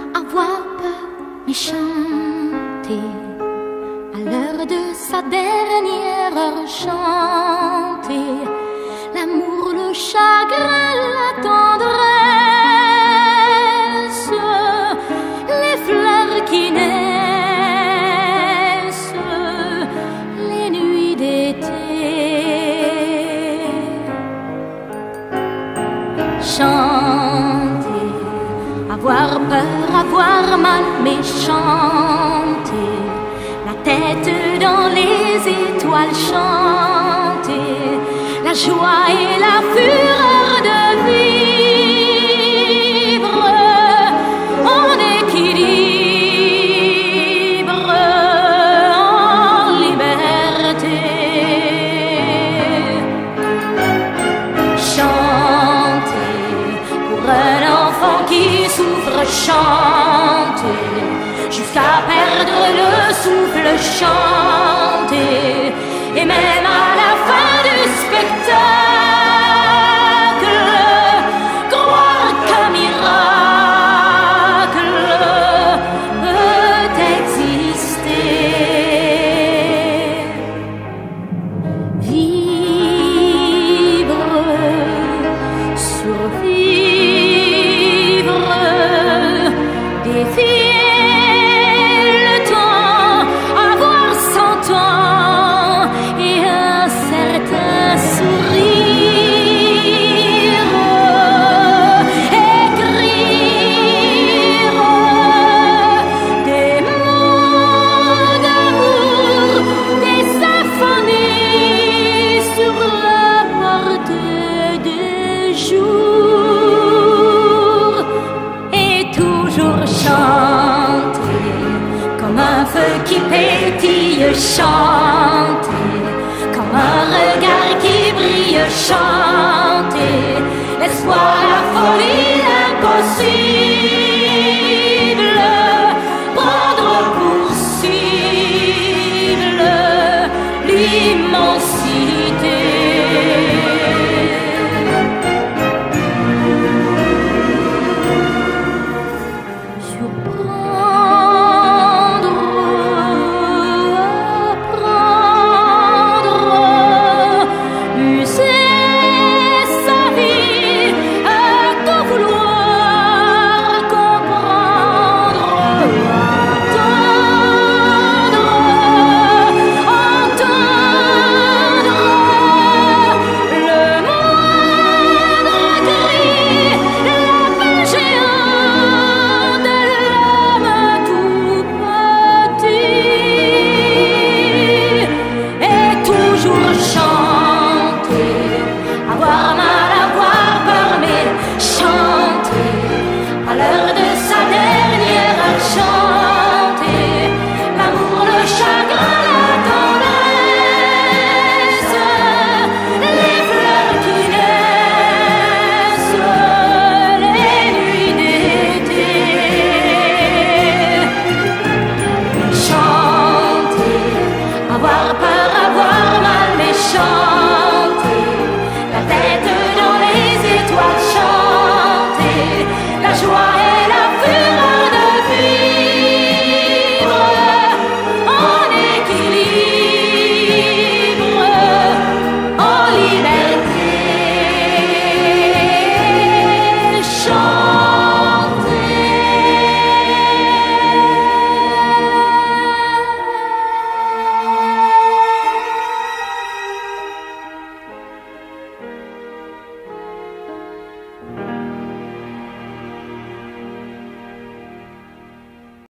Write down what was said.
avoir peur mais chanter à l'heure de sa dernière heure, chanter l'amour, le chagrin, la tendresse, les fleurs qui naissent, les nuits d'été. Chanter, avoir peur, avoir mal, mais chanter, la tête dans les étoiles, chanter la joie et la fureur de vivre en équilibre, en liberté. Chanter pour un enfant qui souffre, chanter jusqu'à perdre le souffle, chanter, et même à la fin du spectacle, croire qu'un miracle peut exister. Vivre, survivre, défier qui pétille, chanter comme un regard qui brille, chanter l'espoir, la folie, l'impossible.